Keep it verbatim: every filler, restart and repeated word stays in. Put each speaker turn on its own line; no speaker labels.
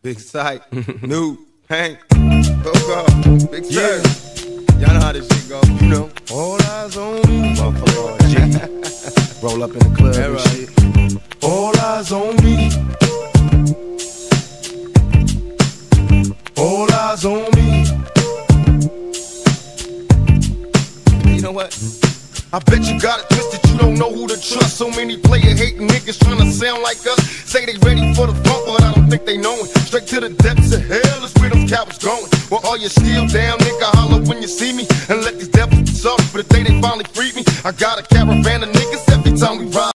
Big Sight, New, Hank, Coco, Big Sight. Yeah. Y'all know how this shit go. You know. All eyes on me.
Motherfucker, G. Roll up in the club and
right.
shit. All eyes on me. All eyes on me.
You know what?
I bet you got it twisted, you don't know who to trust. So many player hating niggas trying to sound like us. Say they ready for the funk, but I don't think they know it. Straight to the depths of hell is where them cowards going. Well, all you still down, nigga, holler when you see me. And let these devils be sorry for the day they finally freed me. I got a caravan of niggas every time we ride.